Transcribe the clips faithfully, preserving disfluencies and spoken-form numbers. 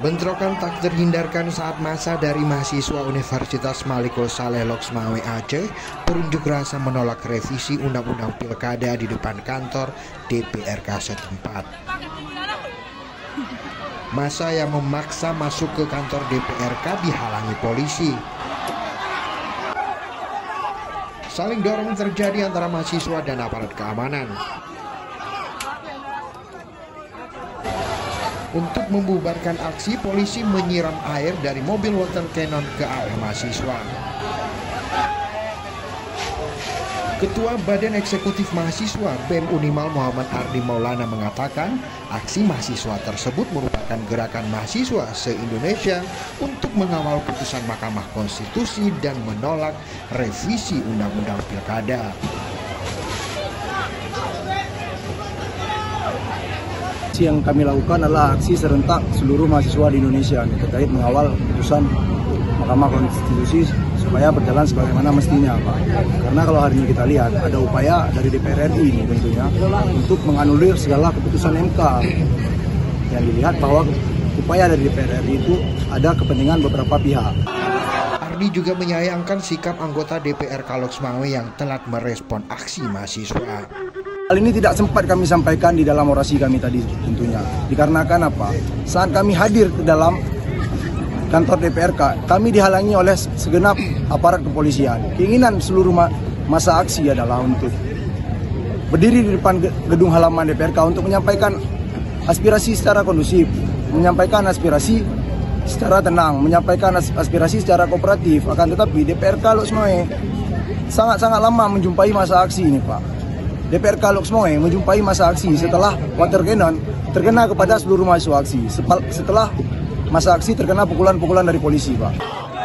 Bentrokan tak terhindarkan saat massa dari mahasiswa Universitas Malikul Saleh Loksmawe Aceh berunjuk rasa menolak revisi Undang-Undang Pilkada di depan kantor D P R K setempat. Massa yang memaksa masuk ke kantor D P R K dihalangi polisi. Saling dorong terjadi antara mahasiswa dan aparat keamanan. Untuk membubarkan aksi, polisi menyiram air dari mobil water cannon ke arah mahasiswa. Ketua Badan Eksekutif Mahasiswa B E M Unimal Muhammad Ardi Maulana mengatakan aksi mahasiswa tersebut merupakan gerakan mahasiswa se-Indonesia untuk mengawal putusan Mahkamah Konstitusi dan menolak revisi Undang-Undang Pilkada. Aksi yang kami lakukan adalah aksi serentak seluruh mahasiswa di Indonesia terkait mengawal putusan Mahkamah Konstitusi supaya berjalan sebagaimana mestinya, Pak. Karena kalau hari ini kita lihat ada upaya dari D P R R I ini tentunya untuk menganulir segala keputusan M K. Yang dilihat bahwa upaya dari D P R R I itu ada kepentingan beberapa pihak. Ardi juga menyayangkan sikap anggota D P R K Loksmawe yang telat merespon aksi mahasiswa. Hal ini tidak sempat kami sampaikan di dalam orasi kami tadi tentunya. Dikarenakan apa? Saat kami hadir ke dalam kantor D P R K, kami dihalangi oleh segenap aparat kepolisian. Keinginan seluruh massa aksi adalah untuk berdiri di depan gedung halaman D P R K untuk menyampaikan aspirasi secara kondusif, menyampaikan aspirasi secara tenang, menyampaikan aspirasi secara kooperatif. Akan tetapi D P R K Loksmawe sangat-sangat lama menjumpai massa aksi ini, Pak. D P R K Loksmawe menjumpai massa aksi setelah water cannon terkena kepada seluruh mahasiswa aksi. Setelah massa aksi terkena pukulan-pukulan dari polisi, Pak.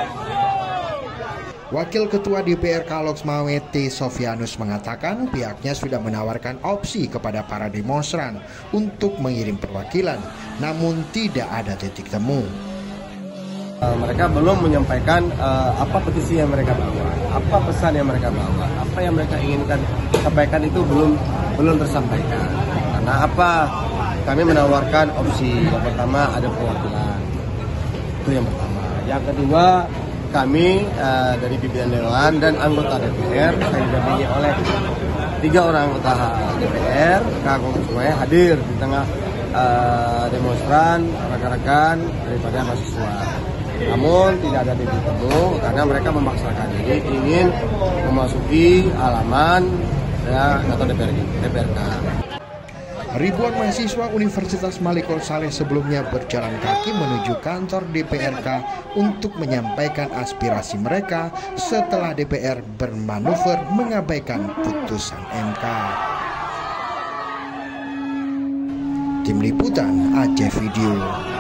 Wakil Ketua D P R K Loksmawe T. Sofianus mengatakan pihaknya sudah menawarkan opsi kepada para demonstran untuk mengirim perwakilan, namun tidak ada titik temu. Mereka belum menyampaikan uh, apa petisi yang mereka bawa, apa pesan yang mereka bawa, apa yang mereka inginkan sampaikan itu belum belum tersampaikan. Karena apa? Kami menawarkan opsi. Yang pertama ada perwakilan, itu yang pertama. Yang kedua kami uh, dari pimpinan dewan dan anggota D P R yang didampingi oleh tiga orang anggota D P R, Kagum semuanya hadir di tengah uh, demonstran, rekan-rekan daripada mahasiswa. Namun tidak ada titik temu karena mereka memaksakan diri ingin memasuki halaman ya, atau D P R K. Ribuan mahasiswa Universitas Malikul Saleh sebelumnya berjalan kaki menuju kantor D P R K untuk menyampaikan aspirasi mereka setelah D P R bermanuver mengabaikan putusan M K. Tim Liputan Aceh Video.